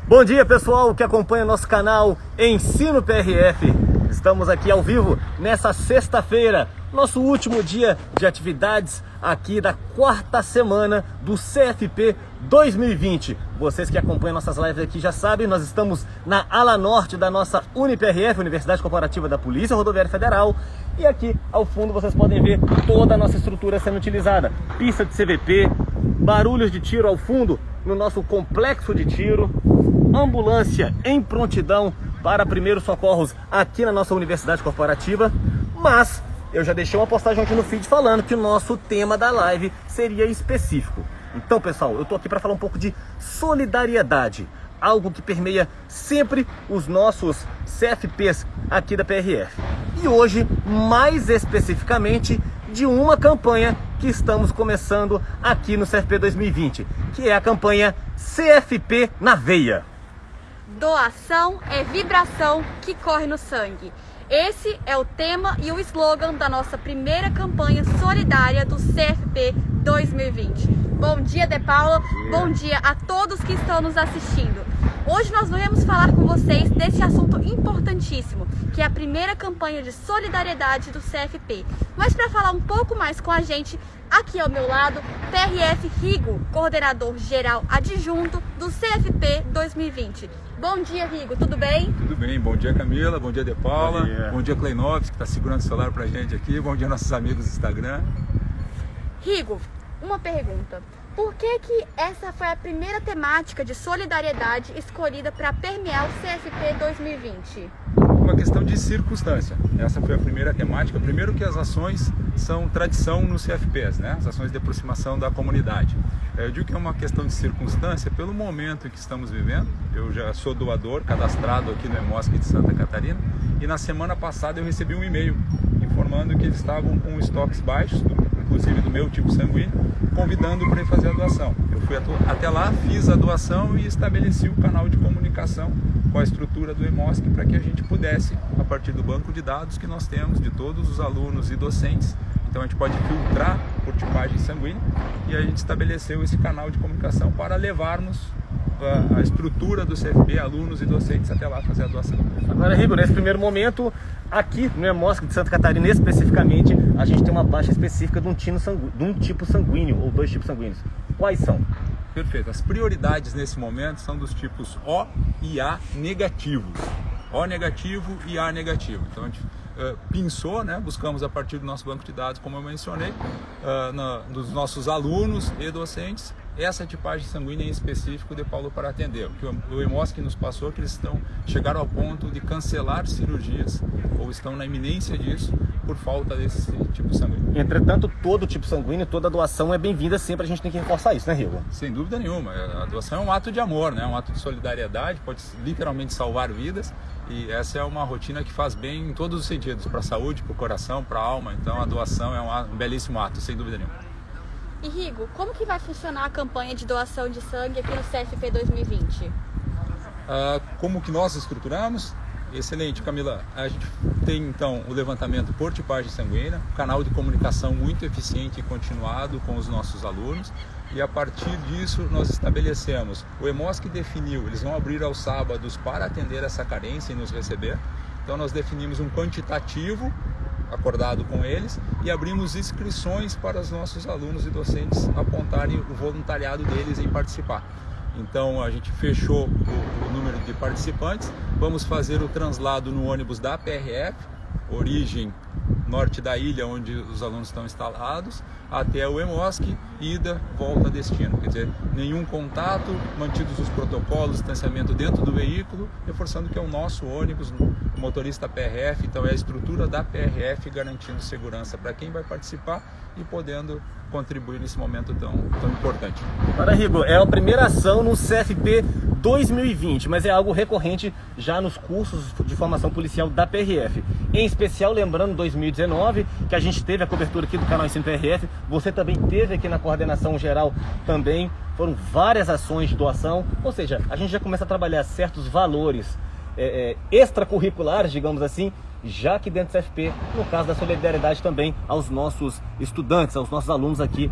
Bom dia, pessoal que acompanha nosso canal Ensino PRF. Estamos aqui ao vivo nessa sexta-feira, nosso último dia de atividades aqui da quarta semana do CFP 2020. Vocês que acompanham nossas lives aqui já sabem, nós estamos na ala norte da nossa UniPRF, Universidade Corporativa da Polícia Rodoviária Federal. E aqui ao fundo vocês podem ver toda a nossa estrutura sendo utilizada. Pista de CVP, barulhos de tiro ao fundo no nosso complexo de tiro, ambulância em prontidão para primeiros socorros aqui na nossa Universidade Corporativa. Mas eu já deixei uma postagem aqui no feed falando que o nosso tema da live seria específico. Então, pessoal, eu tô aqui para falar um pouco de solidariedade, algo que permeia sempre os nossos CFPs aqui da PRF. E hoje, mais especificamente, de uma campanha que estamos começando aqui no CFP 2020, que é a campanha CFP na Veia. Doação é vibração que corre no sangue. Esse é o tema e o slogan da nossa primeira campanha solidária do CFP 2020. Bom dia, De Paula. Bom dia a todos que estão nos assistindo. Hoje nós vamos falar com vocês desse assunto importantíssimo, que é a primeira campanha de solidariedade do CFP. Mas para falar um pouco mais com a gente, aqui ao meu lado, PRF Rigo, coordenador geral adjunto do CFP 2020. Bom dia, Rigo, tudo bem? Tudo bem, bom dia, Camila, bom dia, De Paula, bom dia, Kleinovski, que está segurando o celular pra gente aqui, bom dia, nossos amigos do Instagram. Rigo, uma pergunta. Por que essa foi a primeira temática de solidariedade escolhida para permear o CFP 2020? Uma questão de circunstância. Essa foi a primeira temática. Primeiro que as ações são tradição nos CFPs, né? As ações de aproximação da comunidade. Eu digo que é uma questão de circunstância pelo momento em que estamos vivendo. Eu já sou doador, cadastrado aqui no EMOSC de Santa Catarina, e na semana passada eu recebi um e-mail informando que eles estavam com estoques baixos, inclusive do meu tipo sanguíneo, convidando para ir fazer a doação. Eu fui até lá, fiz a doação e estabeleci o canal de comunicação com a estrutura do EMOSC para que a gente pudesse, a partir do banco de dados que nós temos de todos os alunos e docentes, então a gente pode filtrar por tipagem sanguínea, e a gente estabeleceu esse canal de comunicação para levarmos a estrutura do CFP, alunos e docentes até lá fazer a doação. Agora, Rigo, nesse primeiro momento, aqui no EMOSC de Santa Catarina especificamente, a gente tem uma baixa específica de um tipo sanguíneo ou dois tipos sanguíneos. Quais são? Perfeito. As prioridades nesse momento são dos tipos O e A negativos. O negativo e A negativo. Então a gente pensou, né? Buscamos a partir do nosso banco de dados, como eu mencionei, dos nossos alunos e docentes, essa tipagem sanguínea em específico de Paulo para atender. O EMOSC nos passou que eles chegaram ao ponto de cancelar cirurgias, ou estão na iminência disso, por falta desse tipo sanguíneo. Entretanto, todo tipo sanguíneo, toda doação é bem-vinda sempre, a gente tem que reforçar isso, né, Rigo? Sem dúvida nenhuma. A doação é um ato de amor, né? Um ato de solidariedade, pode literalmente salvar vidas, e essa é uma rotina que faz bem em todos os sentidos, para a saúde, para o coração, para a alma. Então a doação é um belíssimo ato, sem dúvida nenhuma. E Rigo, como que vai funcionar a campanha de doação de sangue aqui no CFP 2020? Como que nós estruturamos? Excelente, Camila. A gente tem então o levantamento por tipagem sanguínea, canal de comunicação muito eficiente e continuado com os nossos alunos, e a partir disso nós estabelecemos, o EMOSC definiu, eles vão abrir aos sábados para atender essa carência e nos receber, então nós definimos um quantitativo acordado com eles e abrimos inscrições para os nossos alunos e docentes apontarem o voluntariado deles em participar. Então a gente fechou o número de participantes, vamos fazer o translado no ônibus da PRF, origem norte da ilha, onde os alunos estão instalados, até o EMOSC, ida, volta, destino. Quer dizer, nenhum contato, mantidos os protocolos, distanciamento dentro do veículo, reforçando que é o nosso ônibus, o motorista PRF, então é a estrutura da PRF garantindo segurança para quem vai participar e podendo contribuir nesse momento tão importante. Agora, Rigo, é a primeira ação no CFP 2020, mas é algo recorrente já nos cursos de formação policial da PRF. Em especial, lembrando 2019, que a gente teve a cobertura aqui do canal Ensino PRF, você também teve aqui na coordenação geral também, foram várias ações de doação, ou seja, a gente já começa a trabalhar certos valores extracurriculares, digamos assim, já que dentro do CFP, no caso da solidariedade também aos nossos estudantes, aos nossos alunos aqui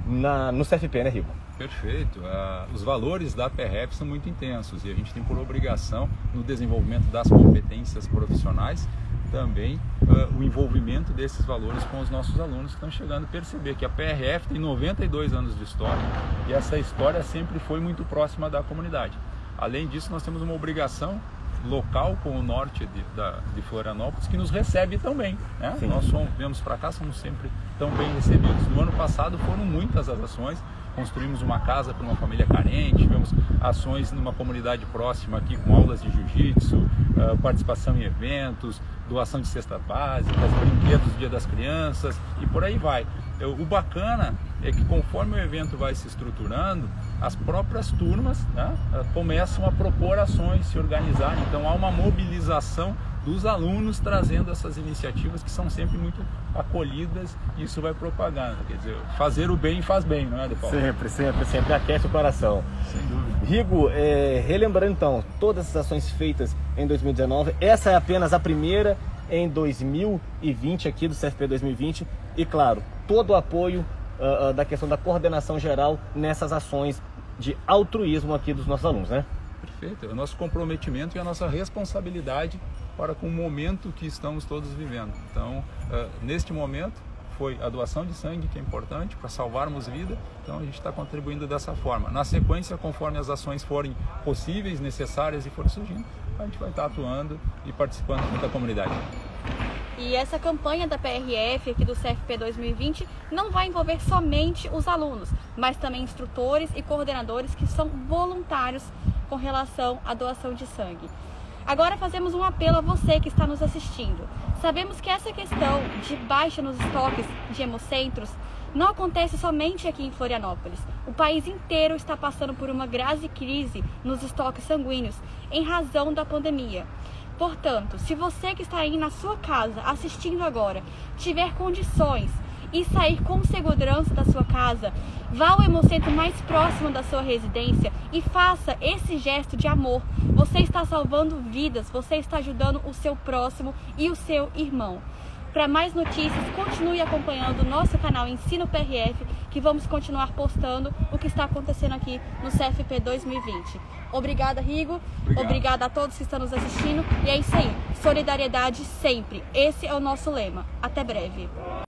no CFP, né, Rigo? Perfeito. Os valores da PRF são muito intensos e a gente tem por obrigação, no desenvolvimento das competências profissionais, também o envolvimento desses valores com os nossos alunos que estão chegando a perceber que a PRF tem 92 anos de história e essa história sempre foi muito próxima da comunidade. Além disso, nós temos uma obrigação local com o norte de Florianópolis, que nos recebe tão bem, né? Nós viemos para cá, somos sempre tão bem recebidos. No ano passado foram muitas as ações, construímos uma casa para uma família carente, tivemos ações numa comunidade próxima aqui com aulas de jiu-jitsu, participação em eventos, doação de cestas básicas, brinquedos do Dia das Crianças e por aí vai. O bacana é que conforme o evento vai se estruturando, as próprias turmas, né, começam a propor ações, se organizarem. Então há uma mobilização dos alunos trazendo essas iniciativas que são sempre muito acolhidas e isso vai propagando. Quer dizer, fazer o bem faz bem, não é, De Paulo? Sempre aquece o coração. Sem dúvida. Rigo, relembrando então, todas essas ações feitas em 2019, essa é apenas a primeira em 2020 aqui do CFP 2020 e claro, todo o apoio da questão da coordenação geral nessas ações de altruísmo aqui dos nossos alunos, né? Perfeito, é o nosso comprometimento e a nossa responsabilidade para com o momento que estamos todos vivendo. Então, neste momento, foi a doação de sangue que é importante para salvarmos vida, então a gente está contribuindo dessa forma. Na sequência, conforme as ações forem possíveis, necessárias e forem surgindo, a gente vai estar atuando e participando junto da comunidade. E essa campanha da PRF aqui do CFP 2020 não vai envolver somente os alunos, mas também instrutores e coordenadores que são voluntários com relação à doação de sangue. Agora fazemos um apelo a você que está nos assistindo. Sabemos que essa questão de baixa nos estoques de hemocentros não acontece somente aqui em Florianópolis. O país inteiro está passando por uma grave crise nos estoques sanguíneos em razão da pandemia. Portanto, se você que está aí na sua casa assistindo agora tiver condições e sair com segurança da sua casa, vá ao hemocentro mais próximo da sua residência e faça esse gesto de amor. Você está salvando vidas, você está ajudando o seu próximo e o seu irmão. Para mais notícias, continue acompanhando o nosso canal Ensino PRF, que vamos continuar postando o que está acontecendo aqui no CFP 2020. Obrigada, Rigo. Obrigada a todos que estão nos assistindo. E é isso aí. Solidariedade sempre. Esse é o nosso lema. Até breve.